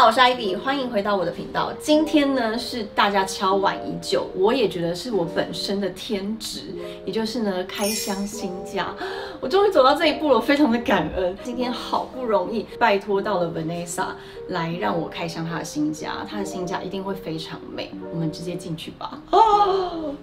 好，我是 Ivy， 欢迎回到我的频道。今天呢是大家敲碗已久，我也觉得是我本身的天职，也就是呢开箱新家。我终于走到这一步了，我非常的感恩。今天好不容易拜托到了 Vanessa 来让我开箱她的新家，她的新家一定会非常美。我们直接进去吧。哦。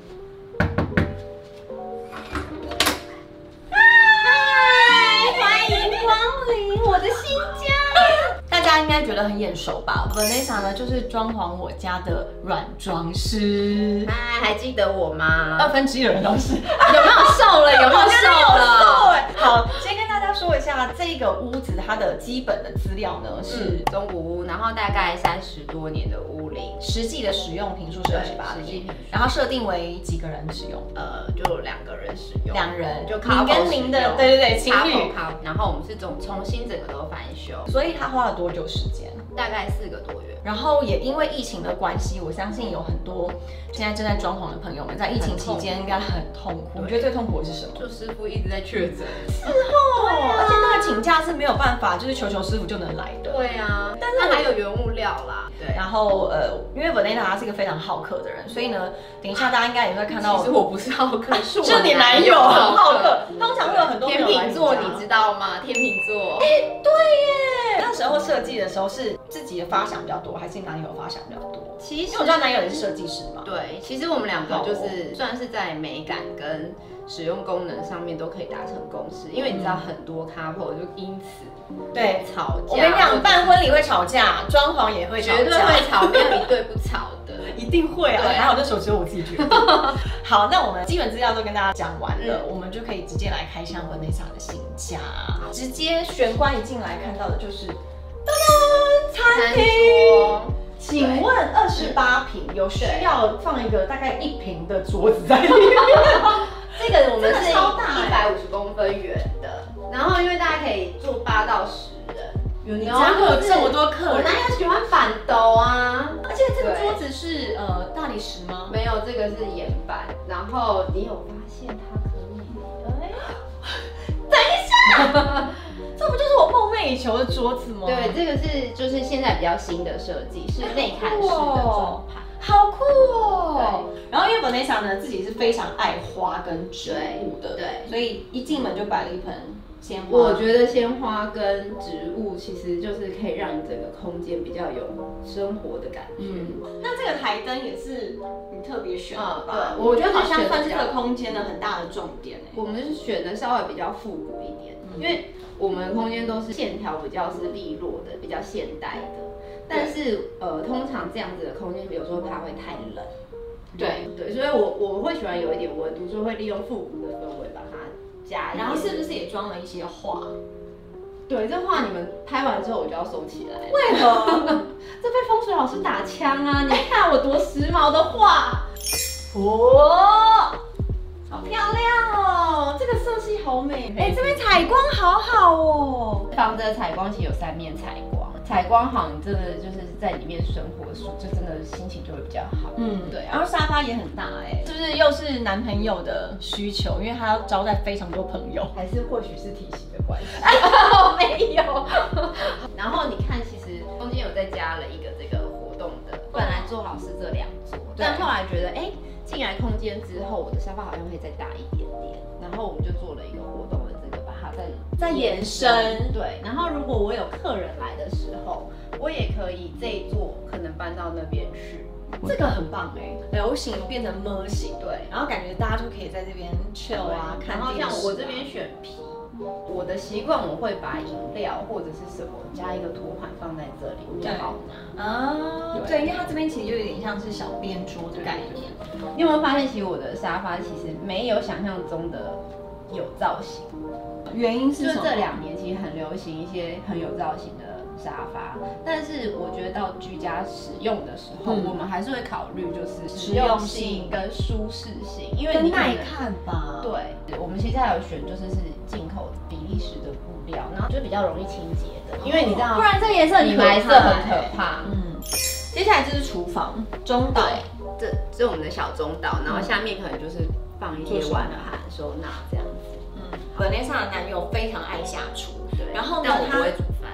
我的新家，大家应该觉得很眼熟吧 ？Vanessa 呢，就是装潢我家的软装师。 嗨，还记得我吗 1/2的人都是。 有没有瘦了？有没有瘦了？ 好，先跟大家说一下，这个屋子它的基本的资料呢是中古屋，然后大概30多年的屋龄， 实际的使用坪数是28坪， 实际坪数， 然后设定为几个人使用？ 就2个人使用 ，2人， 就你跟您的对情侣， 然后我们是重新整个都翻修， 所以他花了多久时间？ 大概4个多月。 然后也因为疫情的关系，我相信有很多现在正在装潢的朋友们，在疫情期间应该很痛苦。你觉得最痛苦的是什么？ 就师傅一直在确诊。 是哦，而且那个请假是没有办法，就是求师傅就能来的。 对啊，但是还有原物料啦。对。 然后因为 Vanessa 她是一个非常好客的人，所以呢，等一下大家应该也会看到。 其实我不是好客， 是你男友很好客。通常会有很多天秤座，你知道吗？天秤座。 哎，对耶。那时候设计的时候是自己的发想比较多，还是男友发想比较多？ 其实因为我知道男友也是设计师嘛。 对，其实我们2个就是算是在美感跟使用功能上面都可以达成共识，因为你知道很多 couple 就因此对吵架。 我跟你讲，办婚礼会吵架，装潢也会吵架， 绝对会吵，没有一对不吵的， 一定会啊。还好那时候只有我自己觉得。好，那我们基本资料都跟大家讲完了，我们就可以直接来开箱 Vanessa 的新家。直接玄关一进来看到的就是餐厅。请问28坪有需要放一个大概1坪的桌子在里面？ 这个我们是超大 150公分圆的，然后因为大家可以坐8到10人， 你家会有这么多客人？ 我男友喜欢板斗啊， 而且这个桌子是大理石吗？ 没有，这个是岩板。然后你有发现它可以？ 等一下。这不就是我梦寐以求的桌子吗？ 对，这个就是现在比较新的设计，是内砍式的装盘， 好酷哦！对，然后因为 Vanessa 呢自己是非常爱花跟植物的，对，所以一进门就摆了一盆鲜花。 我觉得鲜花跟植物其实就是可以让你整个空间比较有生活的感觉。 那这个台灯也是你特别选的吧？ 对，我觉得好像算是这个空间的很大的重点。 我们是选的稍微比较复古一点，因为我们空间都是线条比较是利落的，比较现代的。但是通常这样子的空间有时候怕会太冷。对，所以我会喜欢有一点温度，所以会利用复古的氛围把它加一点。 然后是不是也装了一些画？ 对，这画你们拍完之后我就要收起来。 为何？ 这被风水老师打枪啊！你看我多时髦的画。 哦。好漂亮哦，这个设计好美。这边采光好好哦。 房子的采光其实有3面采光，采光好，你真的就是在里面生活，就真的心情就会比较好。对。 然后沙发也很大是不是又是男朋友的需求？因为他要招待非常多朋友， 还是或许是体型的关系？没有。然后你看，其实中间有再加了一个这个活动的，本来做好是这2桌，但后来觉得进来空间之后，我的沙发好像可以再大一点点，然后我们就做了一个活动的这个，把它再延伸。对，然后如果我有客人来的时候，我也可以这一座可能搬到那边去， 这个很棒流行变成么型， 对， 然后感觉大家就可以在这边 chill 啊，看电视。然后像我这边选皮。我的习惯我会把饮料或者是什么加一个托盘放在这里，比较好拿。 对，因为它这边其实就有点像是小边桌的概念。 你有没有发现，其实我的沙发其实没有想象中的有造型？ 原因是什么？ 就这2年其实很流行一些很有造型的沙发，但是我觉得到居家使用的时候，我们还是会考虑就是实用性跟舒适性，因为你耐看吧。 对，我们其实还有选就是进口比利时的布料，然后就比较容易清洁的，因为你知道， 不然这个颜色米白色很可怕。 接下来就是厨房中岛， 这是我们的小中岛，然后下面可能就是放一些碗盘收纳这样子。 Vanessa 的男友非常爱下厨， 然后呢，他不会煮饭。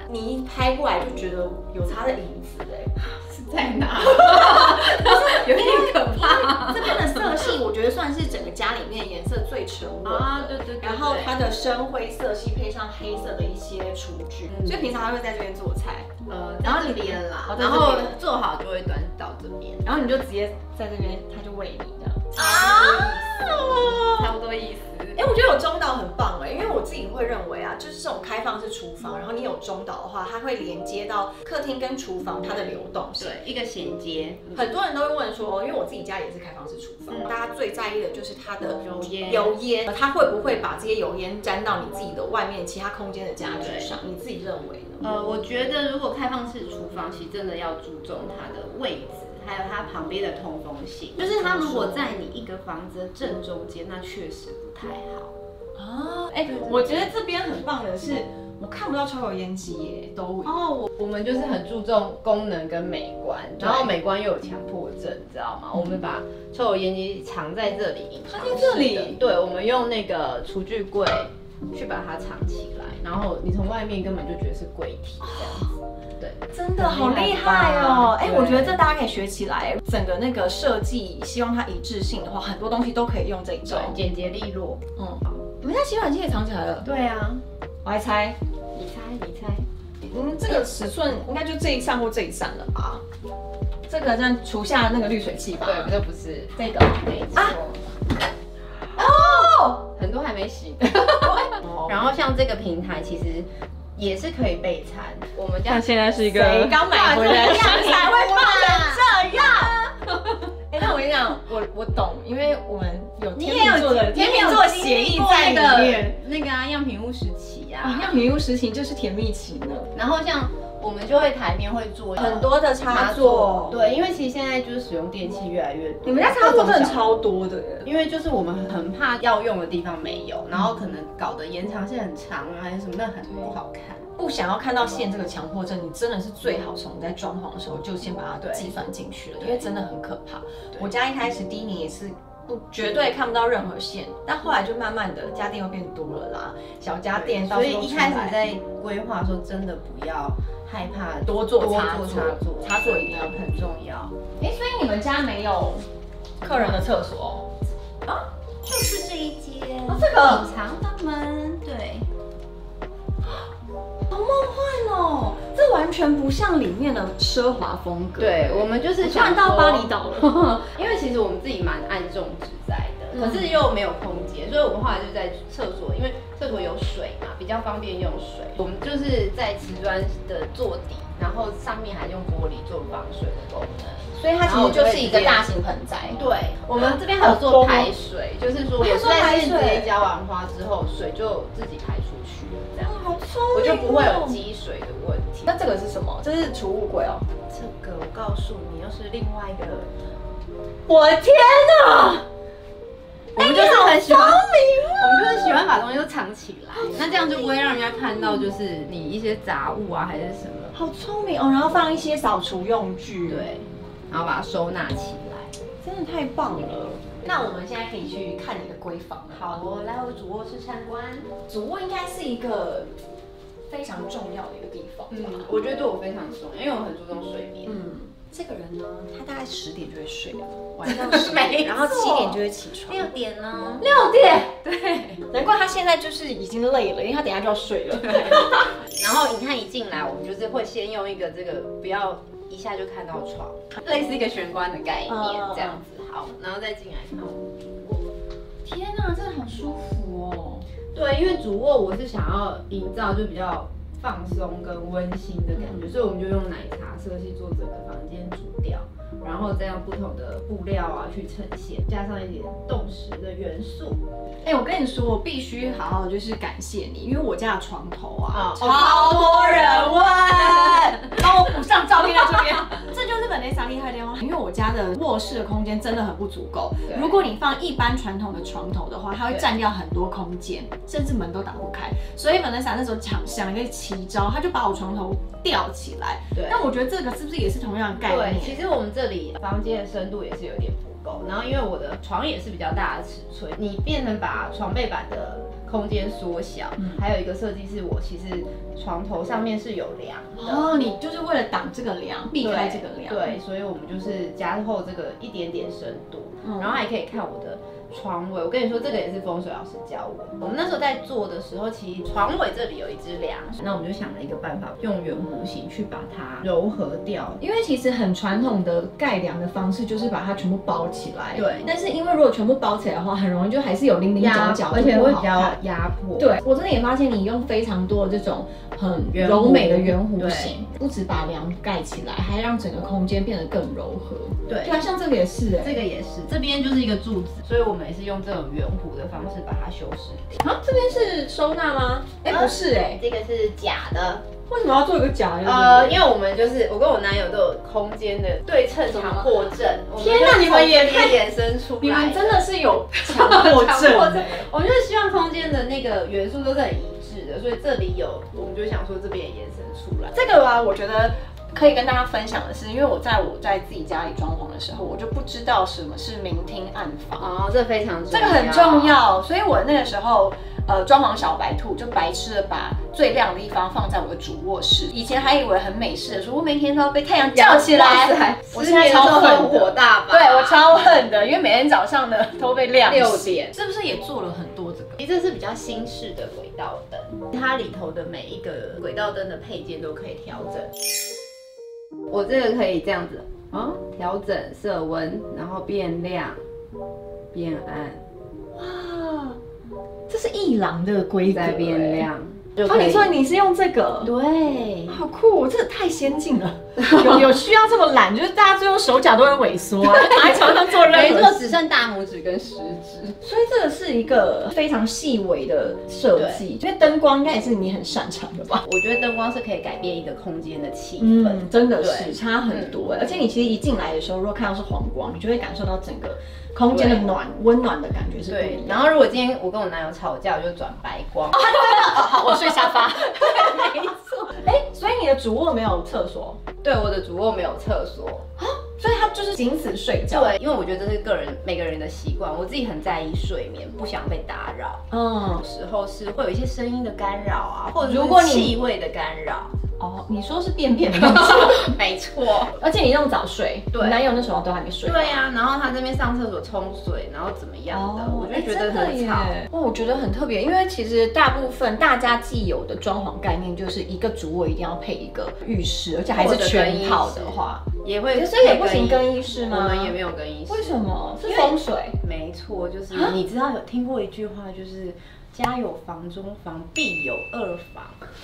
你一拍过来就觉得有它的影子是在哪？有点可怕。 这边的色系我觉得算是整个家里面颜色最沉稳啊，对。 然后它的深灰色系配上黑色的一些厨具，所以平常他会在这边做菜。 然后这边啦，然后做好就会端到这边， 然后你就直接在这边，他就喂你这样。 差不多意思。 我觉得有中岛很棒因为我自己会认为啊，就是这种开放式厨房，然后你有中岛的话，它会连接到客厅跟厨房它的流动性， 对，一个衔接。 很多人都会问说，因为我自己家也是开放式厨房，大家最在意的就是它的油烟，它会不会把这些油烟沾到你自己的外面其他空间的家具上？你自己认为呢？ 我觉得如果开放式厨房，其实真的要注重它的位置。还有它旁边的通风性，就是它如果在你一个房子的正中间，那确实不太好。 我觉得这边很棒的是，我看不到抽油烟机耶，都我们就是很注重功能跟美观，然后美观又有强迫症，知道吗？我们把抽油烟机藏在这里，隐藏在这里。对，我们用那个厨具柜去把它藏起来，然后你从外面根本就觉得是柜体这样子。对， 真的好厉害哦！我觉得这大家可以学起来。整个那个设计，希望它一致性的话，很多东西都可以用这一招， 简洁利落。 你们家洗碗机也藏起来了？ 对啊， 我还猜， 你猜。 这个尺寸应该就这一扇或这一扇了吧？这个这样除下那个滤水器吧？ 对，这不是这个， 没错。很多还没洗。然后像这个平台，其实也是可以备餐。我们家现在是一个谁刚买回来的才会胖成这样？那我跟你讲，我懂，因为我们有天秤座协议在里面。 那个样品屋时期啊， 样品屋时期就是甜蜜期呢。 然后像我们就会台面会做很多的插座， 对，因为其实现在就是使用电器越来越多。 你们家插座真的超多的耶， 因为就是我们很怕要用的地方没有，然后可能搞得延长线很长啊，还是什么，那很不好看。 不想要看到线这个强迫症，你真的是最好从你在装潢的时候就先把它计算进去了，因为真的很可怕。我家一开始第一年也是绝对看不到任何线，但后来就慢慢的家电又变多了啦，小家电到处都出来。 所以一开始在规划的时候，真的不要害怕多做插座一定要很重要。 所以你们家没有客人的厕所就是这一间这个隐藏的门，对。 好梦幻哦！这完全不像里面的奢华风格。 对，我们就是想到巴厘岛了， 因为其实我们自己蛮暗中植栽的，可是又没有空间，所以我们后来就在厕所，因为厕所有水嘛，比较方便用水。我们就是在瓷砖的座底，然后上面还用玻璃做防水的功能。 所以它其实就是一个大型盆栽。 对，我们这边还有做排水，就是说我在这边直接浇完花之后，水就自己排出去了，这样。 好聪明， 我就不会有积水的问题。 那这个是什么？这是储物柜哦。 这个我告诉你，又是另外一个。 我的天哪！ 我们就是很喜欢，我们就是喜欢把东西都藏起来，那这样就不会让人家看到，就是你一些杂物啊还是什么。 好聪明哦，然后放一些扫除用具， 对。然后把它收纳起来， 真的太棒了。那我们现在可以去看你的闺房了。 好，我来我主卧室参观。 主卧应该是一个非常重要的一个地方。 我觉得对我非常重要，因为我很注重睡眠。 这个人呢，他大概10点就会睡了，晚上10点，然后7点就会起床。 6点呢 ？6点， 对， 难怪他现在就是已经累了，因为他等一下就要睡了。 然后你看一进来，我们就是会先用一个这个不要一下就看到床，类似一个玄关的概念这样子。好，然后再进来看我们主卧。 天哪，真的好舒服哦。 对，因为主卧我是想要营造就比较放松跟温馨的感觉，所以我们就用奶茶色系做整个房间主调，然后再用不同的布料啊去呈现，加上一点动食的元素。 我跟你说，我必须好好就是感谢你，因为我家的床头啊，超多人问，帮我补上照片在这边。这就是本内莎厉害的哦，因为我家的卧室的空间真的很不足够。如果你放一般传统的床头的话，它会占掉很多空间，甚至门都打不开。所以本内莎那时候想一个奇招，他就把我床头吊起来。对，那我觉得这个是不是也是同样的概念？ 对，其实我们这里房间的深度也是有点不够，然后因为我的床也是比较大的尺寸，你变成把床背板的空间缩小，还有一个设计是我其实床头上面是有梁的。 哦，你就是为了挡这个梁，避开这个梁。 对，所以我们就是加厚这个一点点深度，然后还可以看我的床尾。我跟你说，这个也是风水老师教我。我们那时候在做的时候，其实床尾这里有一只梁，那我们就想了一个办法，用圆弧形去把它柔和掉。 因为其实很传统的盖梁的方式就是把它全部包起来。 对。 但是因为如果全部包起来的话，很容易就还是有棱棱角角， 而且会比较压迫。 对，我真的也发现你用非常多的这种很柔美的圆弧形，不止把梁盖起来，还让整个空间变得更柔和。 对， 对啊，像这个也是这个也是，这边就是一个柱子，所以我们也是用这种圆弧的方式把它修饰掉。 啊，这边是收纳吗？不是这个是假的。 为什么要做一个假的？ 因为我们就是我跟我男友都有空间的对称强迫症。 天哪，你们也太衍生出来， 你们真的是有强迫症。 我们就是希望空间的那个元素都是很一致的，所以这里有，我们就想说这边也延伸出来。 这个啊，我觉得可以跟大家分享的是，因为我在自己家里装潢的时候，我就不知道什么是明厅暗房。 哦，这非常重要， 这个很重要，所以我那个时候。装潢小白兔就白痴的把最亮的地方放在我的主卧室。以前还以为很美式的说，我每天都要被太阳照起来。我现在超恨火大吧？ 对，我超恨的，因为每天早上呢都被亮 6点， 是不是也做了很多这个？ 其实这是比较新式的轨道灯，它里头的每一个轨道灯的配件都可以调整。我这个可以这样子啊，调整色温，然后变亮、变暗。 哇！这是一郎的规格， 再变亮。 你说你是用这个？ 对， 好酷，这太先进了。有需要这么懒，就是大家最后手脚都会萎缩，躺在床上做任何事， 只剩大拇指跟食指。 所以这个是一个非常细微的设计，因为灯光应该也是你很擅长的吧？ 我觉得灯光是可以改变一个空间的气氛， 真的是差很多。而且你其实一进来的时候，如果看到是黄光，你就会感受到整个空间的温暖的感觉是不一样。 然后如果今天我跟我男友吵架，我就转白光。 好，我睡沙发。没错。所以你的主卧没有厕所？ 对，我的主卧没有厕所啊，所以他就是仅此睡觉。 对，因为我觉得这是每个人的习惯，我自己很在意睡眠，不想被打扰。有时候是会有一些声音的干扰啊，或者如果气味的干扰。 哦，你说是便便的没错。 而且你那种早睡， 对， 男友那时候都还没睡。 对呀，然后他这边上厕所冲水，然后怎么样的，我就觉得很吵。 哇，我觉得很特别，因为其实大部分大家既有的装潢概念就是一个主卧一定要配一个浴室，而且还是全套的话， 也会， 所以也不行更衣室吗？ 我们也没有更衣室。 为什么？是风水？ 没错，就是你知道有听过一句话，就是家有房中房，必有二房。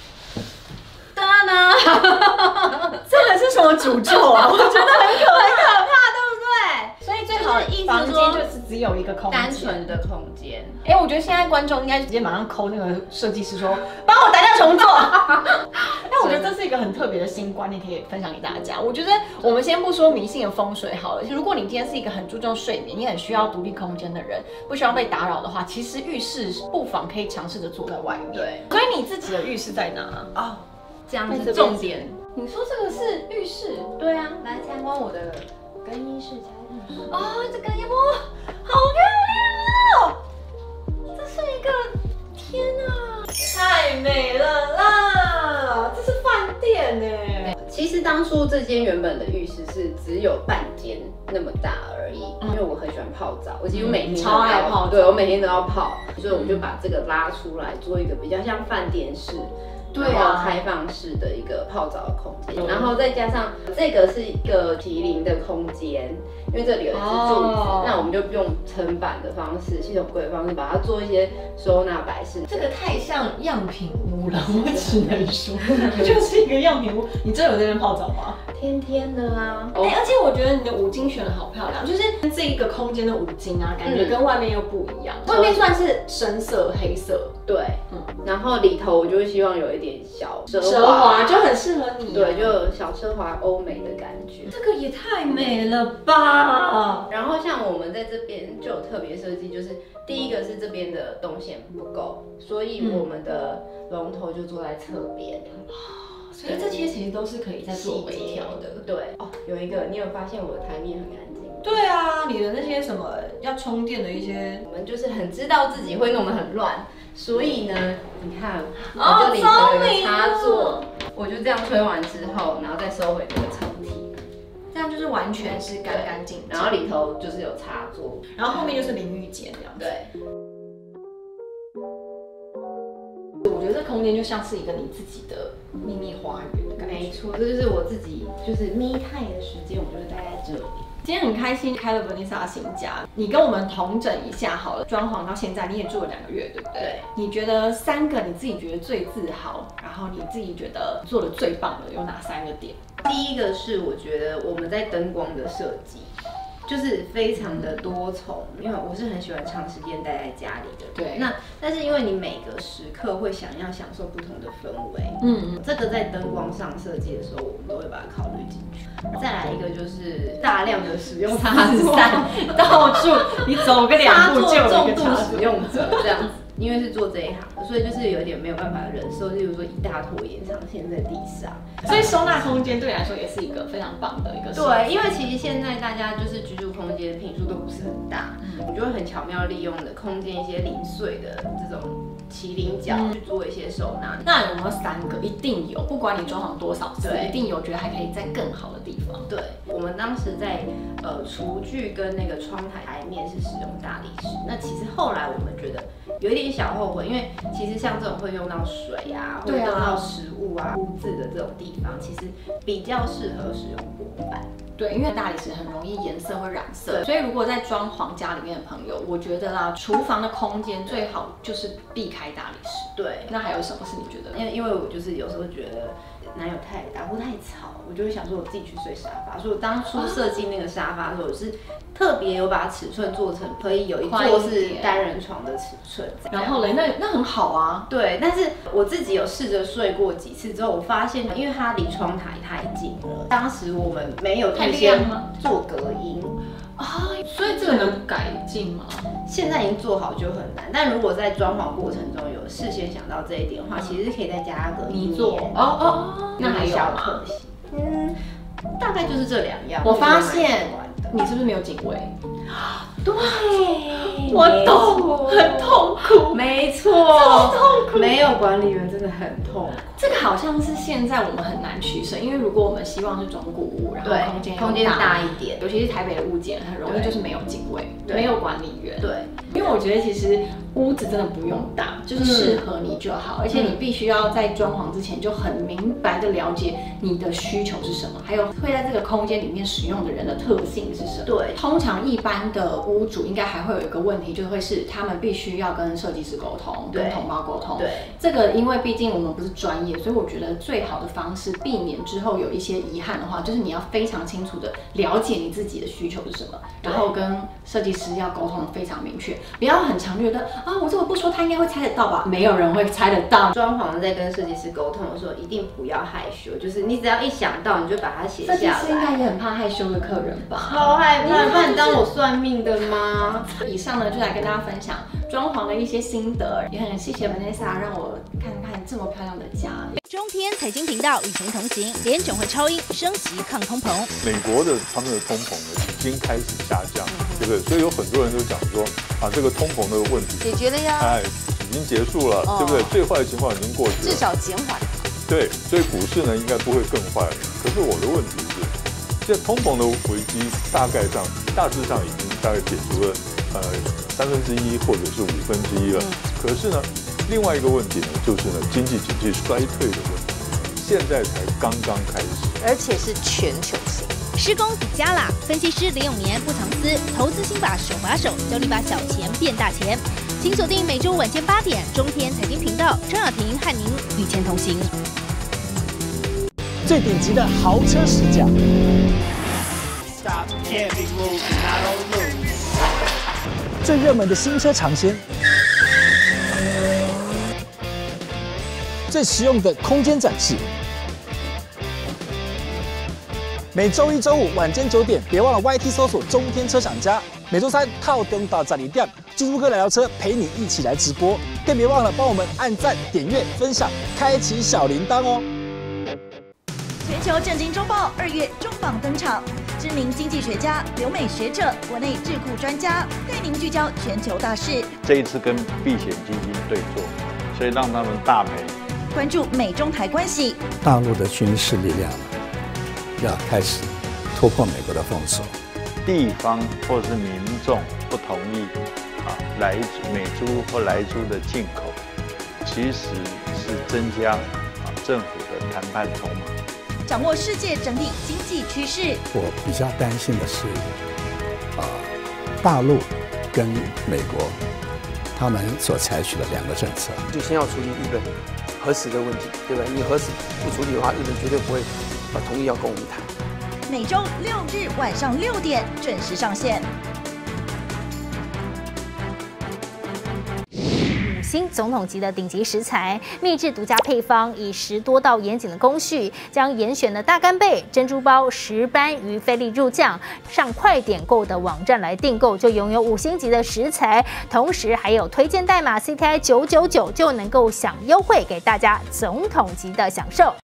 这个是什么诅咒啊？我觉得很可怕，对不对？ 所以最好的房间就是只有一个空间， 单纯的空间。 我觉得现在观众应该直接马上call那个设计师说，帮我打掉重做。但我觉得这是一个很特别的新观念，可以分享给大家。我觉得我们先不说迷信的风水好了，如果你今天是一个很注重睡眠，你很需要独立空间的人，不希望被打扰的话，其实浴室不妨可以尝试着坐在外面。 对， 所以你自己的浴室在哪？ 这样是重点。 你说这个是浴室？ 对啊，来参观我的更衣室、家浴室。 这更衣屋好漂亮哦！这是一个，天哪，太美了啦！这是饭店呢。 其实当初这间原本的浴室是只有半间那么大而已，因为我很喜欢泡澡，我几乎每天超爱泡澡， 对我每天都要泡，所以我就把这个拉出来做一个比较像饭店式。对啊，开放式的一个泡澡的空间，然后再加上这个是一个麒麟的空间，因为这里有一只柱子，那我们就用层板的方式、系统柜的方式把它做一些收纳摆饰。 这个太像样品屋了，我只能说，就是一个样品屋。你真的有在那边泡澡吗？ 天天的啊！ 而且我觉得你的五金选的好漂亮，就是这一个空间的五金啊，感觉跟外面又不一样。外面算是深色黑色， 对，然后里头我就希望有一点小奢华，就很适合你。 对，就有小奢华欧美的感觉。 这个也太美了吧！ 然后像我们在这边就有特别设计，就是第一个是这边的动线不够，所以我们的龙头就坐在侧边。所以这些其实都是可以再做微调的。 对有一个，你有发现我的台面很干净吗？ 对啊，你的那些什么要充电的一些， 我们就是很知道自己会弄得很乱，所以呢，你看我这里有一个插座，我就这样吹完之后，然后再收回这个抽屉， 这样就是完全是干干净净， 然后里头就是有插座， 然后后面就是淋浴间这样。 对。 我觉得这空间就像是一个你自己的秘密花园的感觉。 没错，这就是我自己就是 me time 的时间，我就是待在这里。 今天很开心开了 Vanessa 新家，你跟我们统整一下好了。装潢到现在你也住了2个月，对不对？ 对。 你觉得3个你自己觉得最自豪，然后你自己觉得做的最棒的有哪3个点？ 第一个是我觉得我们在灯光的设计。就是非常的多重，因为我是很喜欢长时间待在家里的。 对。 但是因为你每个时刻会想要享受不同的氛围，这个在灯光上设计的时候，我们都会把它考虑进去。再来一个就是大量的使用插座， 到处你走个2步就有一个重度使用者这样子。因为是做这一行的，所以就是有点没有办法忍受，例如说一大坨延长线在地上， 所以收纳空间对你来说也是一个非常棒的一个。 对，因为其实现在大家就是居住空间坪数都不是很大，我就会很巧妙利用的空间一些零碎的这种麒麟角去做一些收纳。 那有没有3个？一定有，不管你装潢多少次，一定有觉得还可以在更好的地方。 对，我们当时在厨具跟那个窗台面是使用大理石，那其实后来我们觉得有一点小后悔，因为其实像这种会用到水啊，会用到食物啊、污渍的这种地方，其实比较适合使用薄板。 对，因为大理石很容易颜色会染色，所以如果在装潢家里面的朋友，我觉得啦，厨房的空间最好就是避开大理石。 对， 那还有什么是你觉得？ 因为我就是有时候觉得男友太大或太吵，我就会想说我自己去睡沙发，所以我当初设计那个沙发的时候，我是特别有把尺寸做成可以有一座是单人床的尺寸。 然后嘞，那很好啊。 对，但是我自己有试着睡过几次之后，我发现因为它离窗台太近了，当时我们没有太先做隔音啊，所以这个能改进吗？ 现在已经做好就很难，但如果在装潢过程中有事先想到这一点的话，其实是可以再加个泥做。 那还有小可惜。 大概就是这2样。 我发现你是不是没有警卫？ 对， 我懂，很痛苦。 没错， 超痛苦。 没有管理员真的很痛苦。 这个好像是现在我们很难取舍，因为如果我们希望是中古屋，然后空间大一点，尤其是台北的物件，很容易就是没有警卫，没有管理员。 对， 因为我觉得其实屋子真的不用大，就是适合你就好，而且你必须要在装潢之前就很明白的了解你的需求是什么，还有会在这个空间里面使用的人的特性是什么。 对， 通常一般的屋主应该还会有一个问题，就会是他们必须要跟设计师沟通，跟同胞沟通。 对， 这个因为毕竟我们不是专业，所以我觉得最好的方式避免之后有一些遗憾的话，就是你要非常清楚的了解你自己的需求是什么，然后跟设计师要沟通的非常明确，不要很常觉得啊，我这个不说他应该会猜得到吧？没有人会猜得到。 装潢在跟设计师沟通的时候，一定不要害羞，就是你只要一想到，你就把它写下来。设计师应该也很怕害羞的客人吧？ 超害怕，不然你当我算命的吗？ 以上呢，就来跟大家分享装潢的一些心得，也很谢谢 Vanessa 让我看看这么漂亮的家。 中天财经频道与钱同行，联准会超英升息抗通膨。 美国的他们的通膨呢已经开始下降，对不对？所以有很多人都讲说啊，这个通膨的问题解决了呀， 哎，已经结束了，对不对？最坏的情况已经过去了， 至少减缓。对， 所以股市呢应该不会更坏。可是我的问题是，现在通膨的危机大致上已经大概解除了1/3或者是1/5了。可是呢，另外一个问题呢，就是呢经济景气衰退的问题，现在才刚刚开始， 而且是全球性。施工底加啦，分析师林永年不藏私，投资心法手把手，教你把小钱变大钱。请锁定每周晚间8点，中天财经频道，张雅婷和您与钱同行。 最顶级的豪车试驾，最热门的新车尝鲜，最实用的空间展示。每周1、周5晚间9点，别忘了 YT 搜索中天车厂家。每周3靠灯到10点，猪猪哥来聊车陪你一起来直播，更别忘了帮我们按赞、点阅、分享，开启小铃铛哦。 全球震惊周报2月重磅登场， 知名经济学家、留美学者、国内智库专家，带您聚焦全球大事。 这一次跟避险基金对坐，所以让他们大赔。 关注美中台关系， 大陆的军事力量要开始突破美国的封锁， 地方或是民众不同意美猪或莱猪的进口，其实是增加政府的谈判筹码。 掌握世界整体经济趋势。 我比较担心的是，大陆跟美国他们所采取的2个政策， 就先要处理日本核食的问题，对吧？你核食不处理的话，日本绝对不会同意要跟我们谈。 每周6日晚上6点准时上线。 新总统级的顶级食材，秘制独家配方，以10多道严谨的工序，将严选的大干贝、珍珠鲍、石斑鱼菲力入酱，上快点购的网站来订购，就拥有5星级的食材，同时还有推荐代码 CTI 999就能够享优惠，给大家总统级的享受。